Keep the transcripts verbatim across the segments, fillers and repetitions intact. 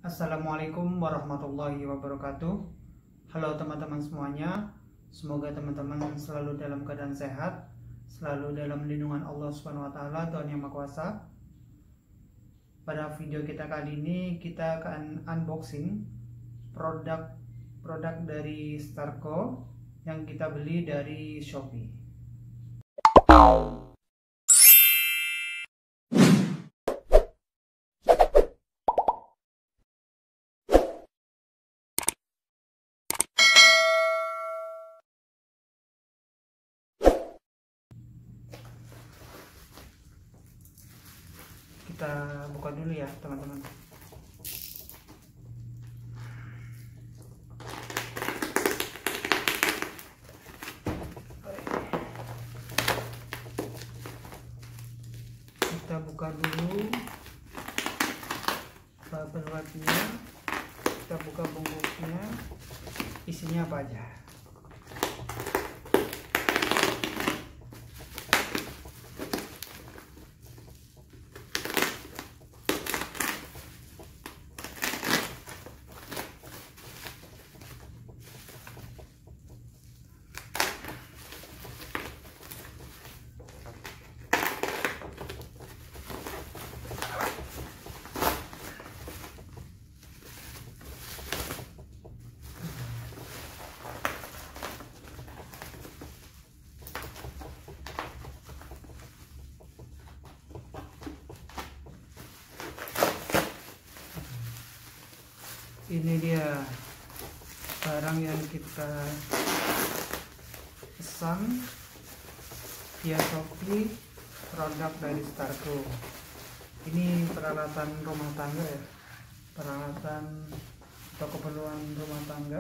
Assalamualaikum warahmatullahi wabarakatuh. Halo teman-teman semuanya. Semoga teman-teman selalu dalam keadaan sehat, selalu dalam lindungan Allah Subhanahu wa taala, Tuhan Yang Maha Kuasa. Pada video kita kali ini kita akan unboxing produk produk dari Starco yang kita beli dari Shopee. Kita buka dulu ya teman-teman. Kita buka dulu paperweight-nya, kita buka bungkusnya, isinya apa aja. Ini dia barang yang kita pesan via Shopee, produk dari Starco. Ini peralatan rumah tangga ya, peralatan atau keperluan rumah tangga.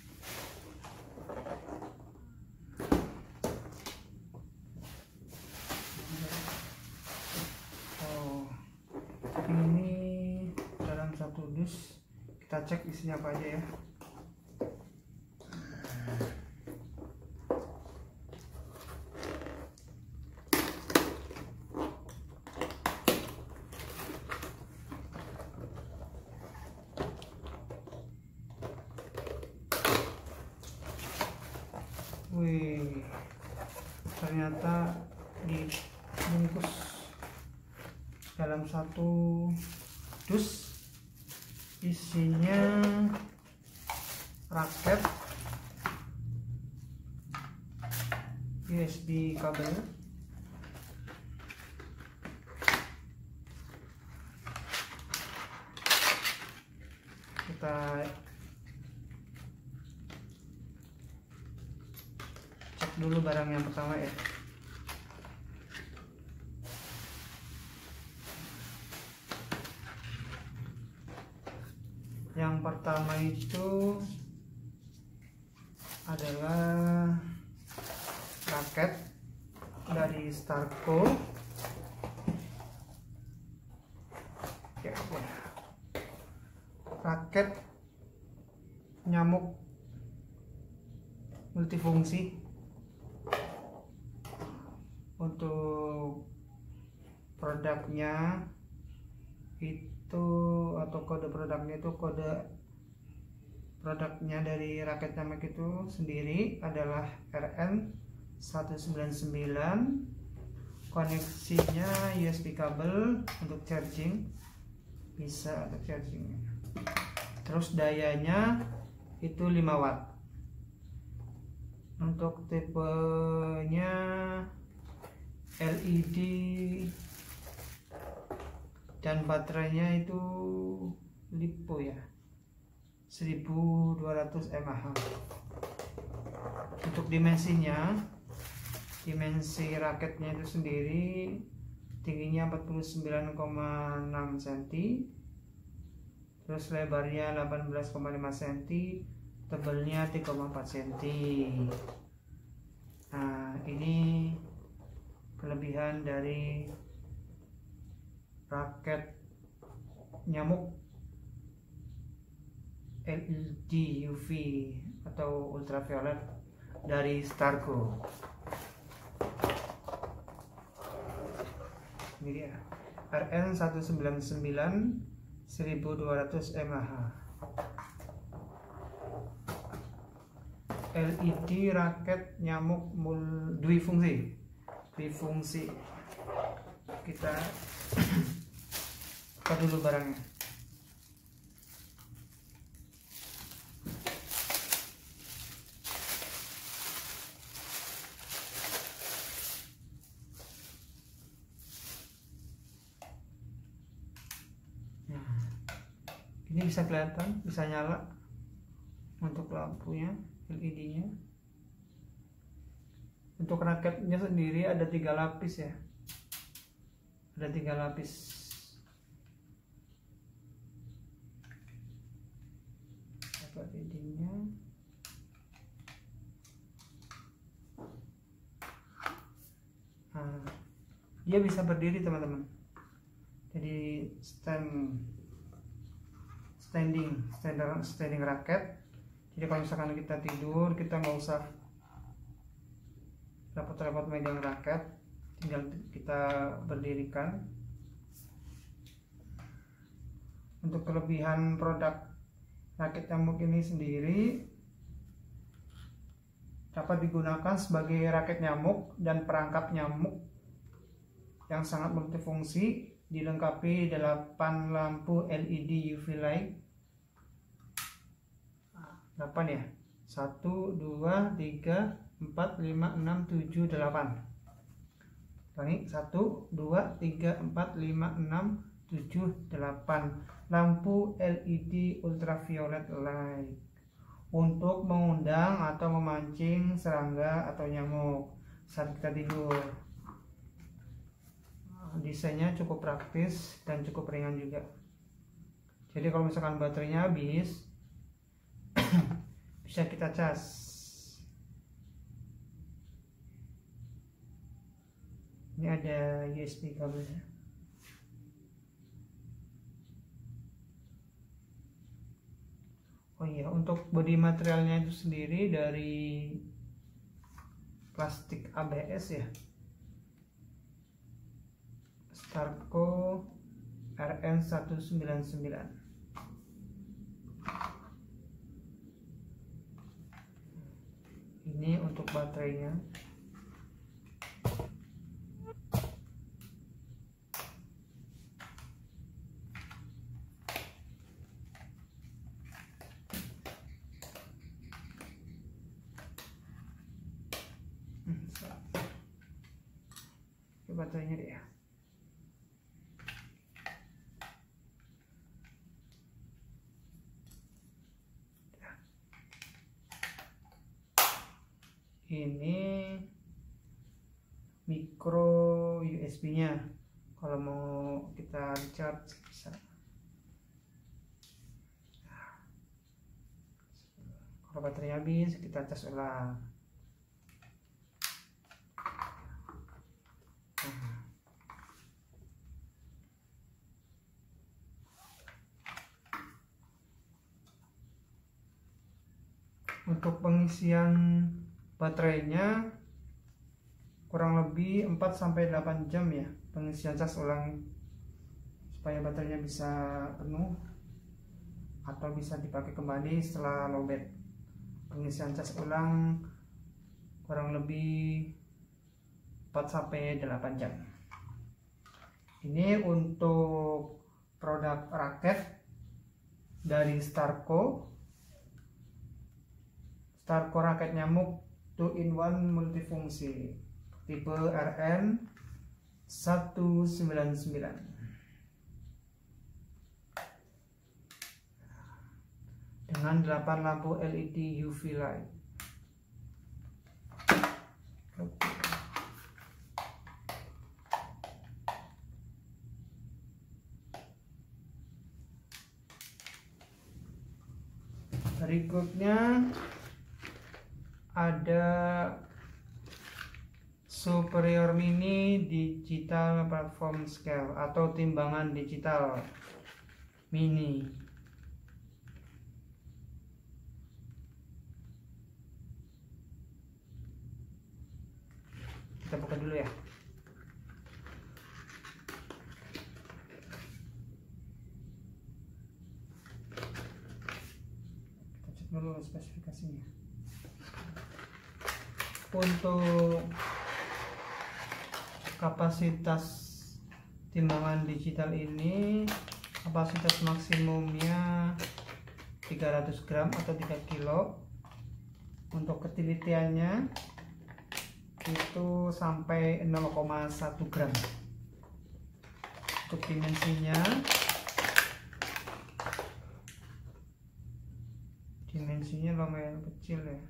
Oh, ini dalam satu dus. Kita cek isinya apa aja ya. Wih, ternyata dibungkus dalam satu dus. Isinya raket U S B kabel, kita cek dulu barang yang pertama ya. Yang pertama itu adalah raket dari Starco. Ya, raket nyamuk multifungsi. Untuk produknya itu atau kode produknya itu kode produknya dari raket nyamuk itu sendiri adalah R N seratus sembilan puluh sembilan. Koneksinya U S B kabel untuk charging, bisa untuk charging. Terus dayanya itu lima watt. Untuk tipenya L E D dan baterainya itu lipo ya, seribu dua ratus mAh. Untuk dimensinya, dimensi raketnya itu sendiri tingginya empat puluh sembilan koma enam sentimeter, terus lebarnya delapan belas koma lima sentimeter, tebalnya tiga koma empat sentimeter. Nah, ini kelebihan dari raket nyamuk L E D U V atau ultraviolet dari Starco. Ini dia R N seratus sembilan puluh sembilan seribu dua ratus mAh. L E D raket nyamuk mul dwifungsi. Dwifungsi. Kita buka dulu barangnya. Ini bisa kelihatan, bisa nyala untuk lampunya, L E D-nya. Untuk raketnya sendiri ada tiga lapis ya, ada tiga lapis. L E D-nya. Nah, dia bisa berdiri teman-teman. Jadi stand standing standing standing raket. Jadi kalau misalkan kita tidur, kita nggak usah repot-repot megang raket, tinggal kita berdirikan. Untuk kelebihan produk raket nyamuk ini sendiri, dapat digunakan sebagai raket nyamuk dan perangkap nyamuk yang sangat multifungsi, dilengkapi delapan lampu L E D U V light. delapan ya, satu, dua, tiga, empat, lima, enam, tujuh, delapan. Ulangi, satu, dua, tiga, empat, lima, enam, tujuh, delapan lampu L E D ultraviolet light untuk mengundang atau memancing serangga atau nyamuk saat kita tidur. Desainnya cukup praktis dan cukup ringan juga. Jadi kalau misalkan baterainya habis, bisa kita cas. Ini ada U S B kabelnya. Oh iya, untuk bodi materialnya itu sendiri dari plastik A B S ya, Starco R N seratus sembilan puluh sembilan. Ini untuk baterainya. Hmm, Ini baterainya deh ya. Ini micro U S B-nya. Kalau mau kita charge bisa. Kalau baterainya habis, kita cas ulang. Untuk pengisian baterainya kurang lebih empat sampai delapan jam ya, pengisian cas ulang supaya baterainya bisa penuh atau bisa dipakai kembali setelah lowbat. Pengisian cas ulang kurang lebih empat sampai delapan jam. Ini untuk produk raket dari Starco. Starco raket nyamuk two in one multifungsi tipe R N seratus sembilan puluh sembilan. Dengan delapan lampu L E D U V light. Berikutnya ada Superior Mini Digital Platform Scale atau timbangan digital mini. Kita buka dulu ya. dulu spesifikasinya. Untuk kapasitas timbangan digital ini, kapasitas maksimumnya tiga ratus gram atau tiga kilo. Untuk ketelitiannya itu sampai nol koma satu gram. Untuk dimensinya, dimensinya lumayan kecil ya.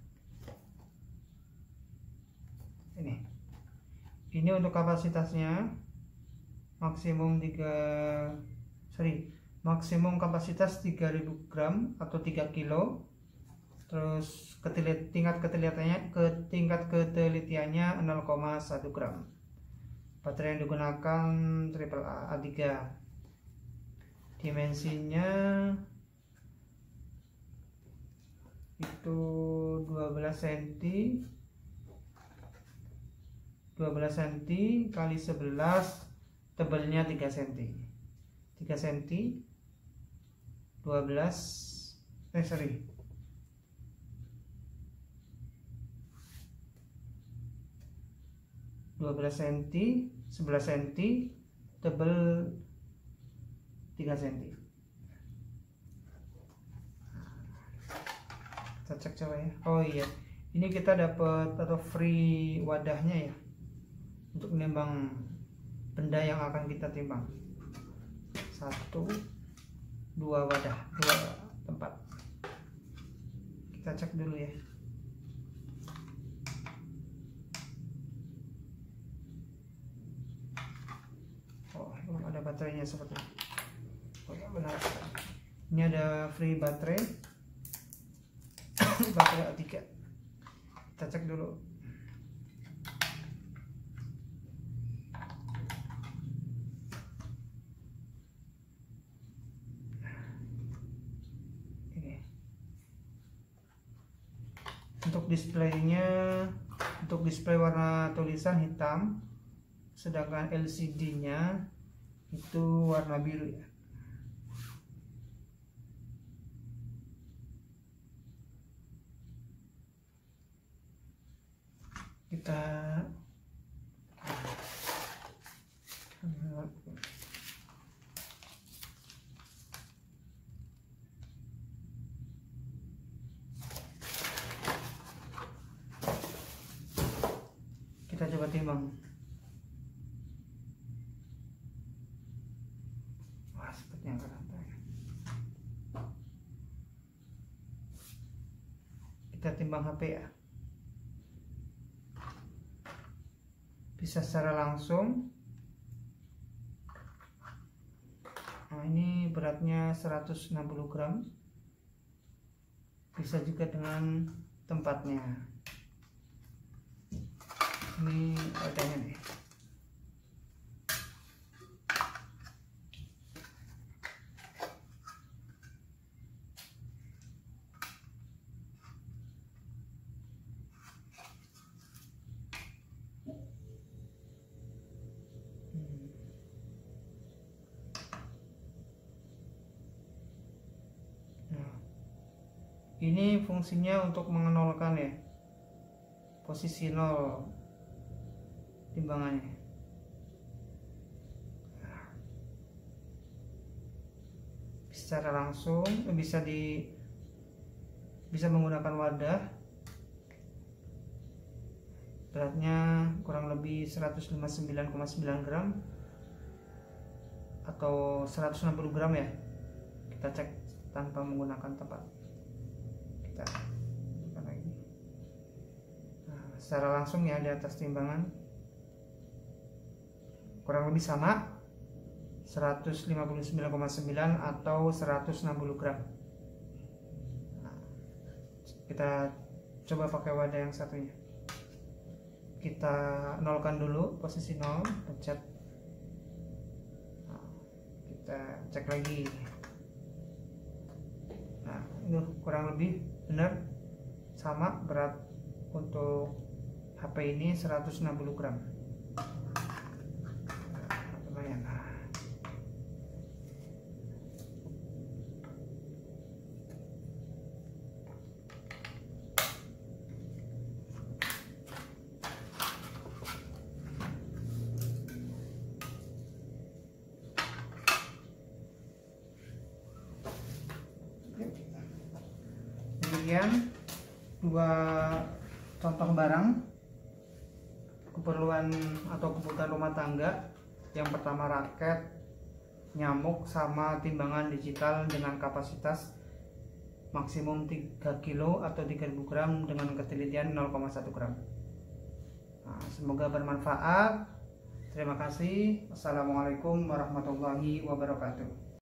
Ini, ini untuk kapasitasnya maksimum tiga, sorry, maksimum kapasitas tiga ribu gram atau tiga kilo. Terus ketelit, tingkat ketelitiannya ke tingkat ketelitiannya nol koma satu gram. Baterai yang digunakan triple A A tiga. Dimensinya itu dua belas sentimeter, dua belas sentimeter kali sebelas, tebalnya tiga sentimeter. tiga sentimeter, dua belas, eh sorry, dua belas sentimeter, sebelas sentimeter, tebal tiga sentimeter. Kita cek coba ya. Oh iya, ini kita dapat atau free wadahnya ya, untuk menimbang benda yang akan kita timbang. Satu, dua wadah, dua tempat. Kita cek dulu ya. Oh, belum ada baterainya seperti ini. Oh ya, benar. Ini ada free baterai. Baterai A tiga. Kita cek dulu. Ini. Untuk displaynya, untuk display warna tulisan hitam, sedangkan L C D-nya itu warna biru ya. Kita kita coba timbang. Wah, sepertinya agak rantai. Kita timbang H P ya. Bisa secara langsung. Nah, ini beratnya seratus enam puluh gram. Bisa juga dengan tempatnya. Ini wadahnya nih. Ini fungsinya untuk mengenolkan ya, posisi nol timbangannya. Secara langsung bisa di bisa menggunakan wadah. Beratnya kurang lebih seratus lima puluh sembilan koma sembilan gram atau seratus enam puluh gram ya. Kita cek tanpa menggunakan tempat. Kita tekan lagi. Nah, secara langsung ya di atas timbangan kurang lebih sama, seratus lima puluh sembilan koma sembilan atau seratus enam puluh gram. Nah, kita coba pakai wadah yang satunya. Kita nolkan dulu posisi nol, pencet. Nah, kita cek lagi. Nah, itu kurang lebih benar sama berat untuk H P ini seratus enam puluh gram. Nah, lumayan. sekian dua contoh barang keperluan atau kebutuhan rumah tangga. Yang pertama raket, nyamuk, sama timbangan digital dengan kapasitas maksimum tiga kilo atau tiga ribu gram dengan ketelitian nol koma satu gram. Nah, semoga bermanfaat. Terima kasih. Assalamualaikum warahmatullahi wabarakatuh.